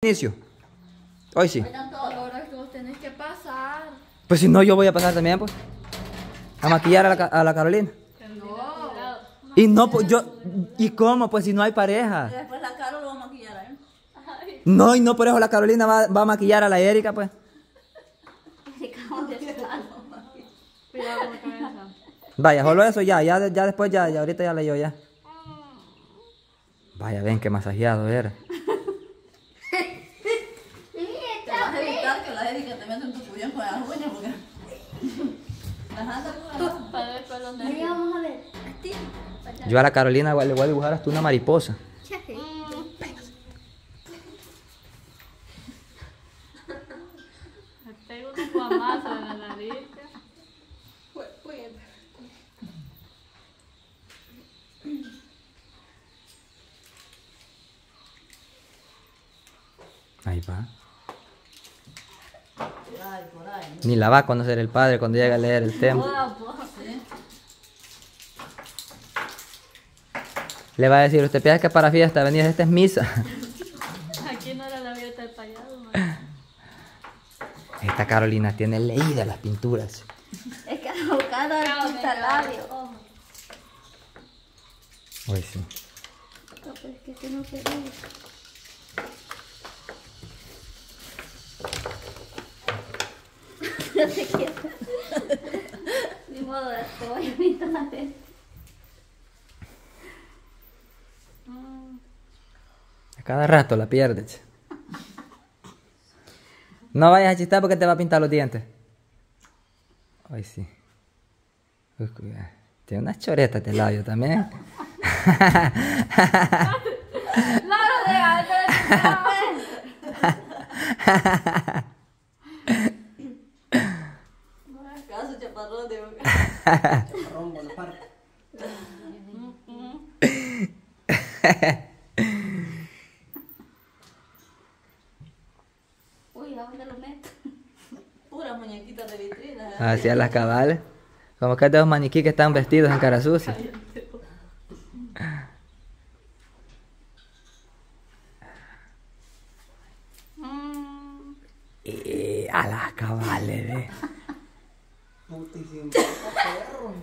Inicio. Hoy sí. Ahora es que vos tenés que pasar. Pues si no, yo voy a pasar también, pues. A maquillar a la Carolina. No. Y no, pues yo. ¿Y cómo? Pues si no hay pareja. Después la Caro lo va a maquillar a él. No, y no por eso la Carolina va a maquillar a la Erika, pues. Cuidado con la cabeza. Vaya, solo eso ya después ya ahorita ya leyó ya. Vaya, ven qué masajeado era. Te vas a evitar que la Erika te meta en tu puñón con las uñas porque... Las anda con Para ver con los Mira, nervios. vamos a ver. Yo a la Carolina le voy a dibujar hasta una mariposa. Me pego unos guamazos en la nariz. Ahí va. por ahí. Ni la va a conocer el padre cuando llegue a leer el tema. Le va a decir, usted piensa que para fiesta venía, esta es misa. Aquí no era la fiesta del payaso, man. Esta Carolina tiene leídas las pinturas. Es que ando buscando el pintalabio. Hoy sí. No, pero es que este no se ve. No se quiere. Ni modo de esto, voy a pintar. A cada rato la pierdes. No vayas a chistar porque te va a pintar los dientes. Hoy sí. Uy, cuidado. Tiene unas choretas de labio también. No lo dejas, No hagas caso, chaparrón de boca. Chaparrón, Bonaparte. Uy, ¿a dónde lo meto? Puras muñequitas de vitrina. Hacia las cabales. Como que hay de los maniquí que están vestidos en cara sucia. A las cabales, ve. Putísimo. Perro.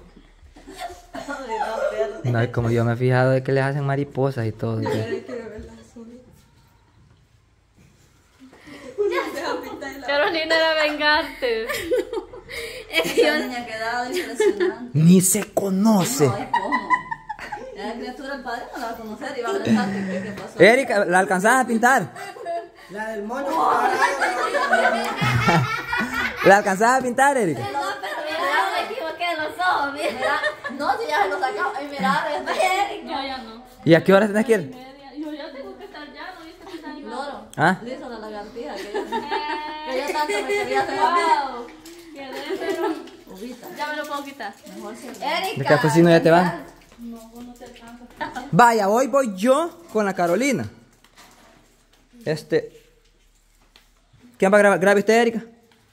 No, y como yo me he fijado de que les hacen mariposas y todo. ¿Sí? Carolina era vengarte. Esa niña ha quedado impresionante. Ni se conoce. No, es como. La criatura del padre no la va a conocer y va a pensar que qué pasó. Erika, ¿la alcanzás a pintar? La del moño. ¿La alcanzás a pintar, Erika? No, pero mira, me equivoqué de los ojos, mira. Mira, no, si ya se lo sacamos. Ay, mira, No, ya no. ¿Y a qué hora tenés que ir? Media. Yo ya tengo que estar ya, ¿no viste que está animado? Loro. ¿Ah? Listo la lagartija. Que yo tanto me quería hacer a mí. Wow. Quedé, pero Ubita. ya me lo puedo quitar. Mejor se ¿De qué cocina ya te vas? No, vos no te alcanzas. Vaya, hoy voy yo con la Carolina. ¿Quién va a grabar? ¿Grabe usted, Erika?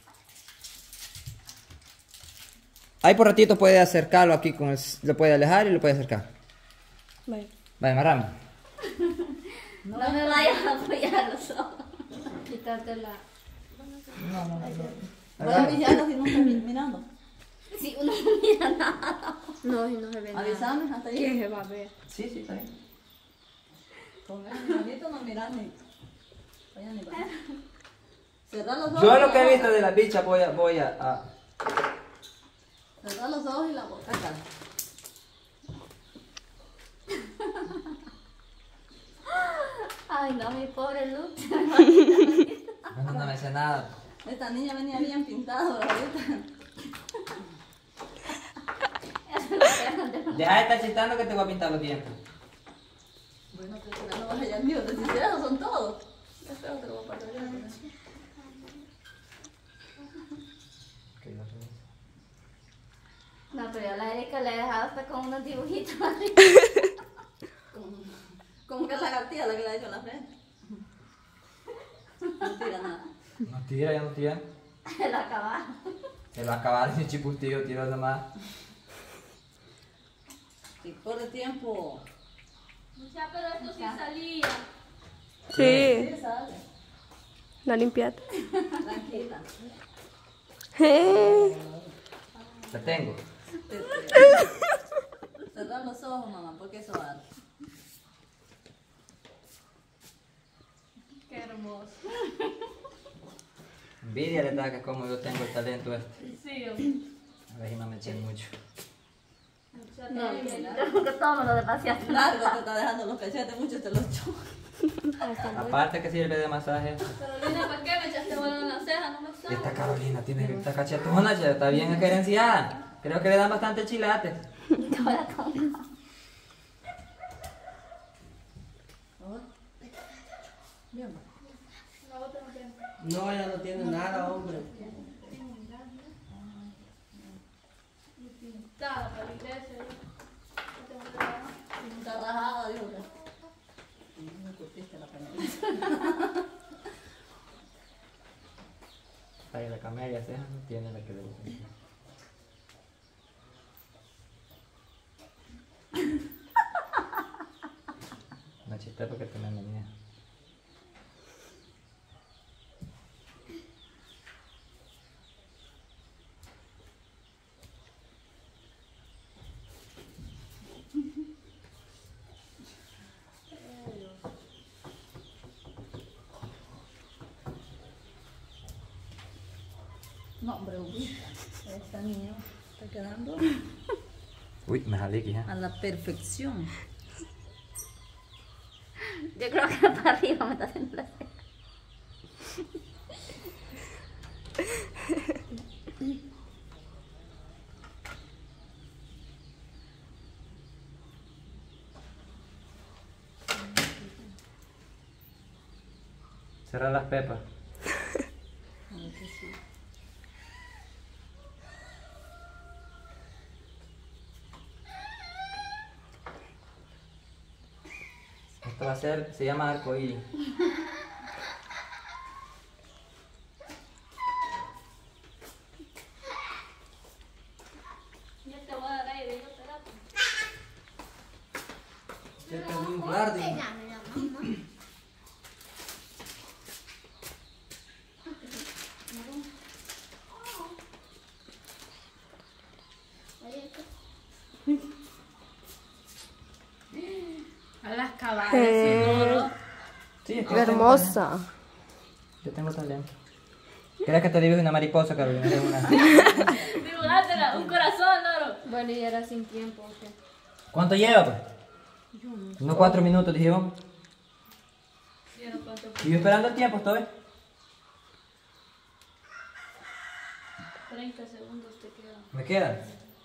Ahí por ratito puede acercarlo aquí con lo puede alejar y lo puede acercar. Vaya, más rápido. No me vayas a apoyar los ojos. Quítate la... Voy a avisarlo si no está mirando. Si uno no mira nada. No, si no se ve nada. Avísame hasta ¿Qué ahí. se va a ver? Sí, sí, está bien. Con el manito no miras ni. Vaya ni para. Cerrar los ojos. Yo lo que he visto de la bicha voy a... Cerrar los ojos y la boca. Acá. Ay, no, mi pobre Luz. No me sé nada. Esta niña venía bien pintada ahorita. Deja de estar chistando que te voy a pintar los dientes. Bueno, pero no vas allá mío. Si esos son todos. Espero que te lo voy a pasar ya. No, pero yo a la Erika le he dejado hasta con unos dibujitos. Como que es la gatilla la que le ha hecho en la frente. No tira nada. No tira, ya no tira. Se lo acabaron. Se lo acabaron el chipustillo, tiró nomás. Si corre tiempo. Mucha, pero esto sí salía. Sí, sale. La limpiaste. Tranquila. La tengo. Cerrar los ojos, mamá, porque eso va. Qué hermoso. Envidia le da que como yo tengo el talento este. Sí, hombre. A ver si no me eché mucho. No, creo que todo me lo demasiado. Largo te está dejando los cachetes, mucho te los echó. Aparte que sirve de masaje. Carolina, ¿para qué me echaste bola en la ceja? No me Y sabe. esta Carolina tiene esta cachetona, ya está bien acerenciada. Creo que le dan bastante chilate. No, ella no tiene nada, hombre. Estaba para la iglesia. Está rajada, dijo que. No curtiste la panela. Ahí la camelia ceja no tiene la que le gusta. No chiste porque tiene anemia. No, hombre, ubita. Esta niña está quedando Uy, me jalé aquí, ¿eh? a la perfección. Yo creo que para arriba me está haciendo la ceja. Cerrar las pepas. Esto va a ser, se llama arcoíris. Yo te voy a dar aire, yo te da. Ya te voy a inflar, digo. A las caballas y todo. Sí, es que Qué hermosa. yo tengo talento. ¿Quieres que te dibuje una mariposa, Carolina? Es una... Dibujátela, un corazón, loro. Bueno, y era sin tiempo, ¿o qué? ¿Cuánto lleva, pues? Unos 4 minutos, dijimos. Sí, no cuento. Y yo esperando el tiempo, estoy. 30 segundos te quedan. ¿Me queda?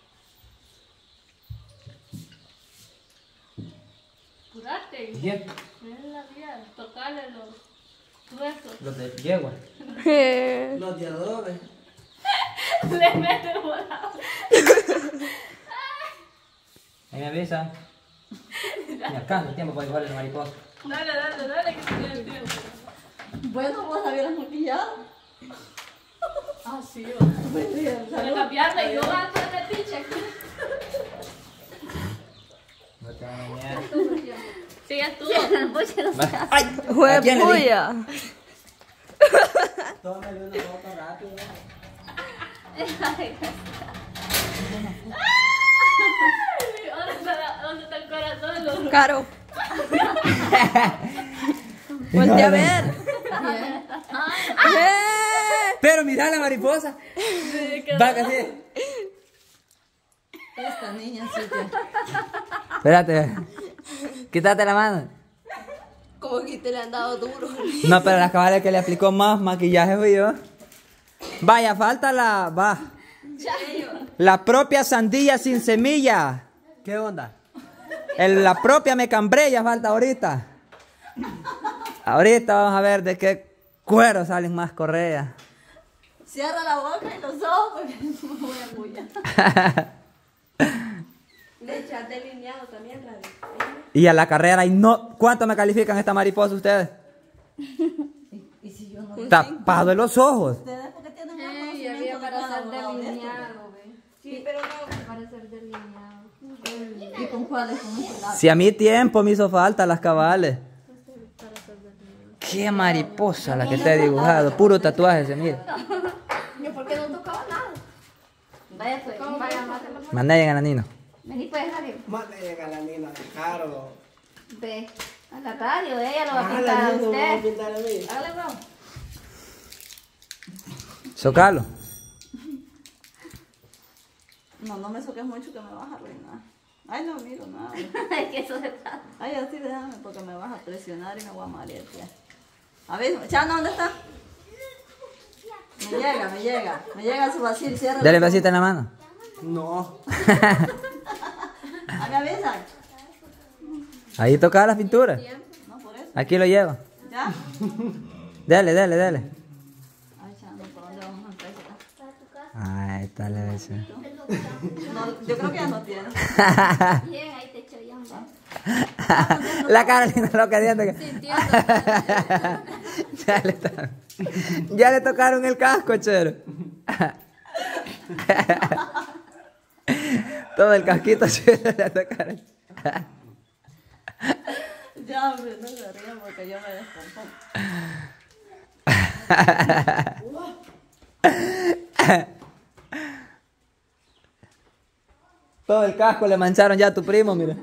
Curate. Bien. Ven la vida, tocarle los huesos. Los de yegua. Los de adobe. Le mete volado. Ahí me avisan. Me alcanza el tiempo para dibujarle la mariposa. Dale, que tiene el tiempo. Bueno, vos la hubieras maquillado. Ah, sí, va. Para cambiarme y yo voy a hacer el pinche aquí. No te van a engañar. Sigues tú. ¡Ay! ¿A quién le di? ¡Juepuya! Tómale una foto rápido. ¿Dónde está el corazón? Loro? Caro. Voltea a ver. Pero mira la mariposa. Va que sí. Esta niña sí que. Espérate. Quítate la mano. Como que te le han dado duro. No, pero la cabal que le aplicó más maquillaje fui yo. Vaya, falta la... Va. La propia sandía sin semilla. ¿Qué onda? La propia mecambrella falta ahorita. Ahorita vamos a ver de qué cuero salen más correas. Cierra la boca y los ojos porque no me voy a bullar. Le echas delineado también, Ravi. Y a la carrera, y no... ¿Cuánto me califican esta mariposa ustedes? Y si yo no. Tapado en los ojos. Ustedes porque tienen más Y había conocimiento de para cada ser abogado de esto. delineado, ¿ve? Sí, pero no. Para ser delineado. ¿Y con cuáles? Con este lápiz. Si a mí tiempo me hizo falta las cabales. Qué mariposa la que te he dibujado. Puro tatuaje se mira. Yo porque no tocaba nada. Vaya pues, vaya, mátalo. Mandé a Nino. Vení pues, radio. Mate llega la nena de Caro. Ve, a la radio, ella lo va a Ah, pintar a la nena me va a usted. pintar a mí. Hágale, bro. Socalo. No, no me soques mucho que me vas a arruinar. Ay, no miro nada. Es que eso se trata. Ay, así déjame porque me vas a presionar y me voy a marear ya. A ver, Chana, ¿dónde está? Me llega su vacío, cierra. Dale vasita en la mano. No. A me avisan. Ahí toca las pinturas. No, por eso. Aquí lo lleva. ¿Ya? Dale. Ay, Chana, ¿por dónde vamos a empezar? Ay, está la vez. No, yo creo que ya no tiene. Bien, ahí te echo ya. La Carolina loca diciendo que. Ya le tocaron el casco, chero. Todo el casquito chero le tocaron. Ya, hombre, no se rían porque yo me descompongo. Todo el casco le mancharon ya a tu primo, mira.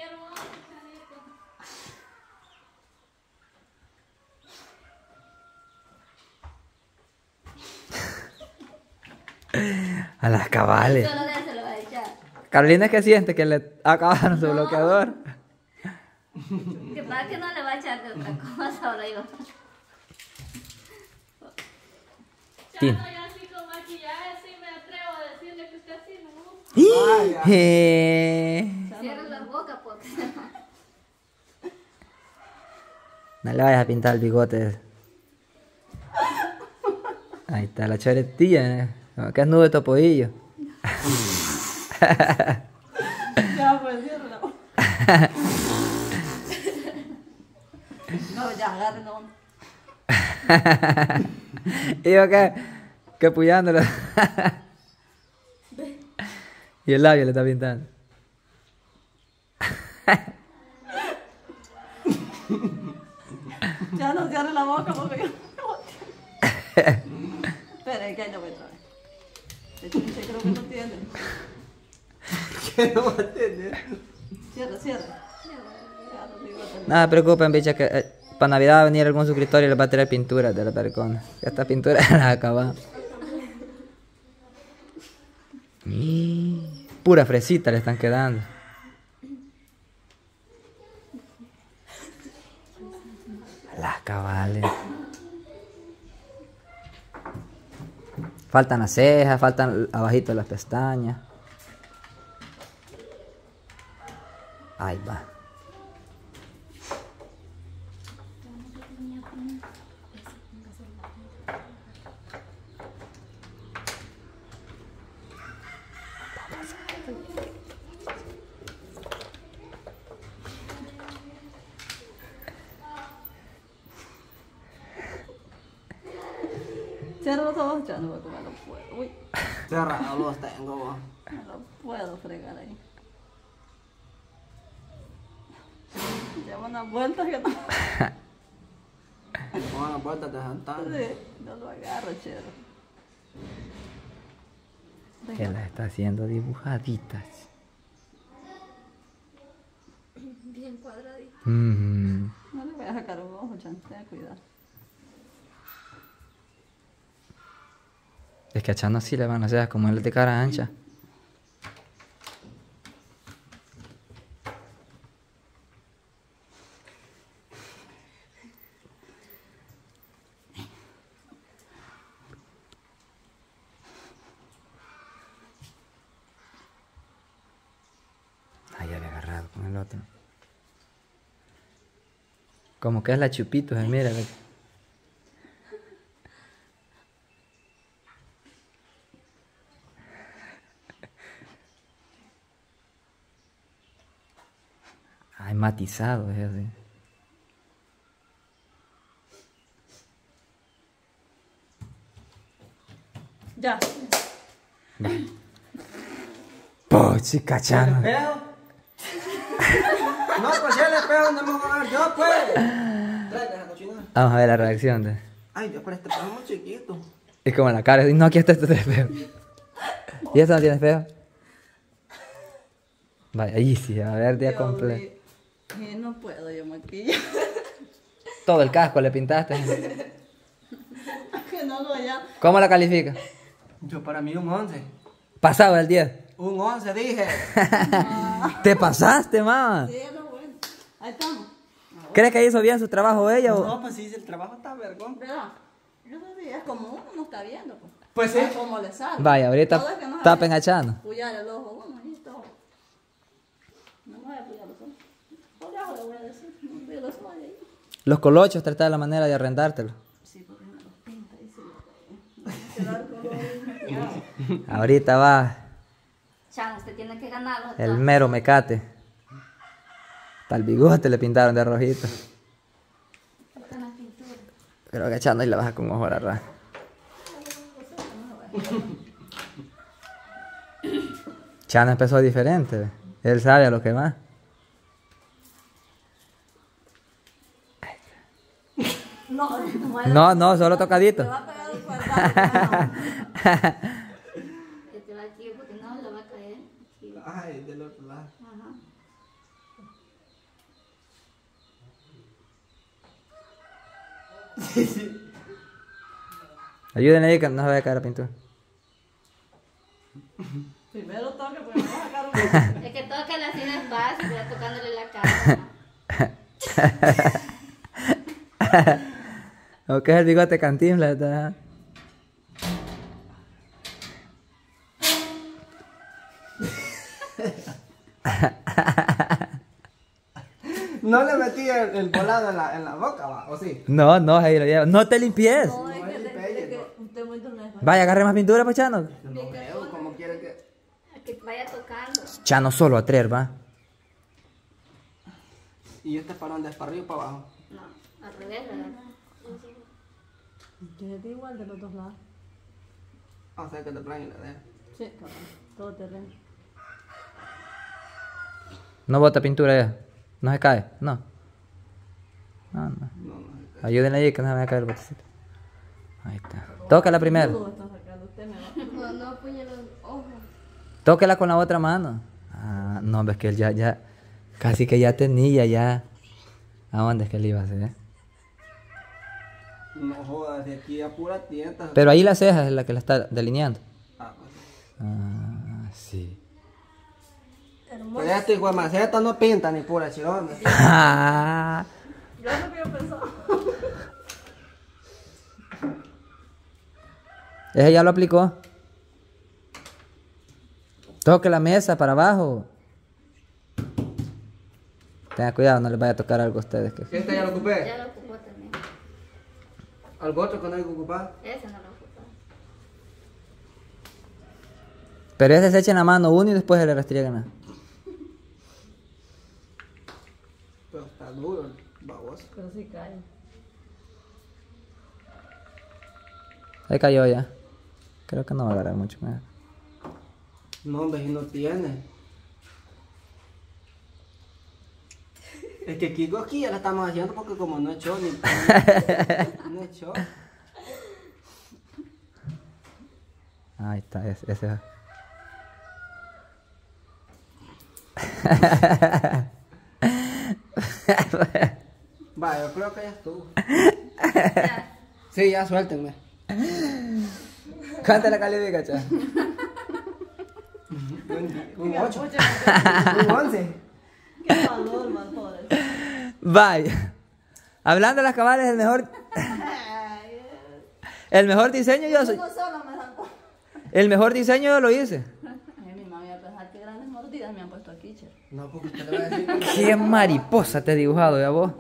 A las cabales. Solo de él se lo va a echar. Carolina es que siente que le acabaron su bloqueador. Que para que no le va a echar de otra cosa, ahora digo. Tin. Chano, ya así con maquillaje, sí me atrevo a decirle que usted así no. Cierra la boca porque No le vayas a pintar el bigote. Ahí está la choretilla, que es nube de topoillo. Ya, pues, cierra la boca. No, ya, agarren la onda. Y yo que puyándolo. Y el labio le está pintando. Ya no cierre la boca porque yo... Espera, que ahí no voy a traer. Este pinche creo que no tiene. ¿Qué no va a tener? Cierra. No se preocupen, bicha, que para Navidad va a venir algún suscriptor y les va a traer pinturas de la percona. Esta pintura la acabamos. Pura fresita le están quedando. Las cabales. Faltan las cejas, faltan abajito las pestañas. Ahí va. Cierra los ojos, ya no porque me lo puedo. Uy, Cerrado los tengo, vos. me lo puedo fregar ahí. Lleva unas vueltas que no. Con las vueltas de jantar. Sí, no lo agarro, chero. Que las está haciendo dibujaditas. bien cuadradito. No le voy a sacar un ojo, chan, ten cuidado. Es que a Chano sí le van a hacer como él de cara ancha. Ay, ya había agarrado con el otro. Como que es la Chupito, mira. Ay, matizado es así. Ya. Pochi, cachano. ¿Espejo? No, pues ya el espejo no me va a ver yo, pues. Tráete esa cochinada. Vamos a ver la reacción de... Ay, Dios, pero este perro es muy chiquito. Es como la cara. No, aquí está este espejo. ¿Y eso no tiene espejo? Vaya, ahí sí, a ver, día completo. No puedo yo maquillar. Todo el casco le pintaste. Que no lo ya. ¿Cómo la califica? Yo para mí un 11. Pasado el 10. Un 11 dije. ¿Te pasaste, mamá? Sí, es lo bueno. Ahí estamos. ¿Crees que hizo bien su trabajo ella o...? No, pues sí, el trabajo está vergón. ¿Verdad? Yo sé si es como uno no está viendo. Pues, Pues sí. Es como le sale. Vaya, ahorita Todo es que no está sabe pengachando. puyar el ojo uno y todo. No me voy a puyar los ojos. Por abajo le voy a decir. No me los ojos de ahí. Los colochos, trata de la manera de arrendártelo. Sí, porque me los pinta y se lo ve. Ahorita va Chan, usted tiene que ganarlo. el mero mecate. Hasta el bigote le pintaron de rojito. Están las pinturas. Pero agachando y la baja con ojo a la ra. Chano empezó diferente. ¿Ve? Él sabe a lo que va. No, solo tocadito. Te va a pegar un cuartazo. Que te va aquí porque no le va a caer. Aquí. Ay, del otro lado. Ajá. Ayúdenle ahí que no se vaya a caer la pintura. Primero toque, porque me va a sacar un. Es que toca la así despacio, pero tocándole la cara. ¿O qué es el bigote Cantinflas? ¿Está? No le metí el volado en la boca, va, ¿o sí? No, ahí lo lleva. No te limpies. No, es que usted muy honesto. Vaya, agarre más pintura, pues Chano. No veo como quiere que... Que vaya tocando. Chano solo a traer, va. ¿Y este para dónde es? ¿Para arriba o para abajo? No, al revés, ¿verdad? Es igual de los dos lados. O sea que te plan y la dejo. Sí, cabrón. Todo terreno. No bota pintura ya. No se cae. No. No. No. Ayúdenle ahí que no se vaya a caer el botecito. Ahí está. Tócala primero. Todo está sacando usted, me va. No apoya los ojos. Tóquela con la otra mano. Ah, no, ves que él ya. Casi que ya tenía, ya. ¿A dónde es que él iba a hacer? No jodas, de aquí a pura tienta. Pero ahí la ceja es la que la está delineando. Ah, pues. Ah, sí. Pues este hijo de maceta no pinta ni pura chirona. Ah, Yo es lo que yo pensaba. ese ya lo aplicó. Toque la mesa para abajo. Tenga cuidado, no les vaya a tocar algo a ustedes. Que... ¿Este ya lo ocupé? Ya lo ocupó también. ¿Algo otro que no hay que ocupar? Ese no lo ocupó. Pero ese se echa en la mano uno y después se le restriegan. Pero está duro, baboso. Pero sí cae. Ahí cayó ya. Creo que no va a agarrar mucho más. No, hombre, y no tiene. Es que Kiko aquí ya la estamos haciendo porque como no echó ni... No echó. Ahí está, ese. Va, yo creo que ya estuvo. Sí, ya suéltenme. ¿Cuánto la califica, cha? Un 8. Un 11. Qué valor, man, joder. Vaya. Hablando de las cabales, el mejor diseño yo soy. Uno solo me dan. El mejor diseño yo lo hice. Ay, mi mamá iba a pensar que grandes mordidas me han puesto aquí, che. No, porque usted le va a decir... Qué mariposa te he dibujado, ya vos.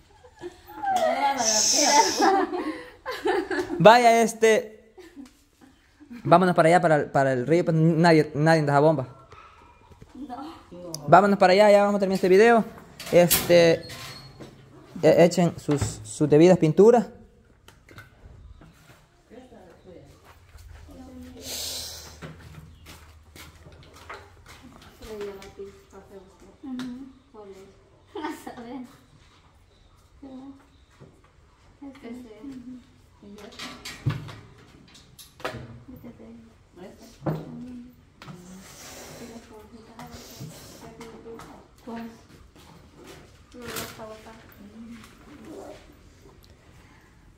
Vaya, vámonos para allá, para el río, pues nadie deja bomba. Vámonos para allá, ya vamos a terminar este video. Echen sus debidas pinturas. Le dio lápiz para usted. Por eso. A saber.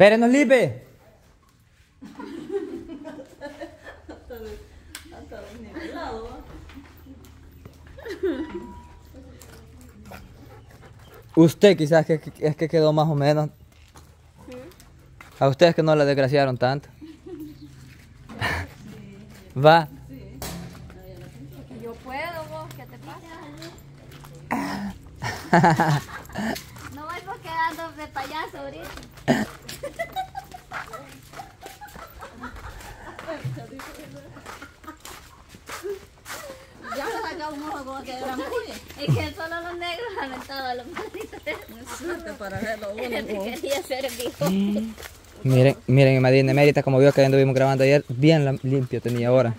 Espérenos, Lipe. Hasta desnivelado, ¿va? Usted quizás es que quedó más o menos. A ustedes que no la desgraciaron tanto. Va. Yo puedo, vos, ¿qué te pasa? No voy por quedando de payaso ahorita. Ya me saca un ojo como que era muy. Es que solo los negros han entrado a los malditos. Suerte para verlo uno. Te quería ser vivo. Miren, mi madrina emérita, como vio que anduvimos grabando ayer, bien limpio tenía ahora.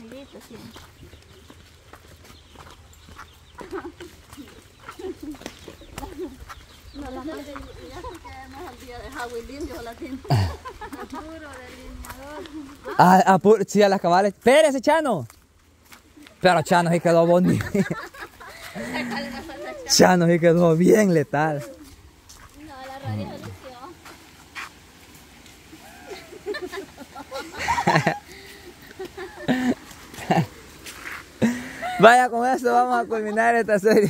No, la madre ya quedamos al día de agua y limpio la tinta. Puro delineador. Sí, a las cabales. Espérese, Chano. Pero Chano sí quedó bonito. Chano sí quedó bien letal. No, la radio lució. Vaya, con esto vamos a culminar esta serie.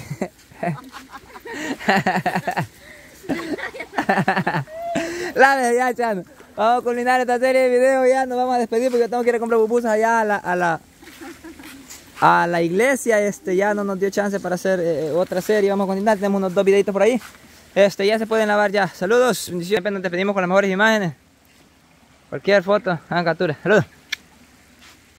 La vez ya, Chano. Vamos a culminar esta serie de videos, ya nos vamos a despedir porque tengo que ir a comprar pupusas allá a la iglesia. Ya no nos dio chance para hacer otra serie. Vamos a continuar, tenemos unos 2 videitos por ahí. Ya se pueden lavar ya. Saludos, bendiciones, nos despedimos con las mejores imágenes. Cualquier foto, hagan captura. Saludos.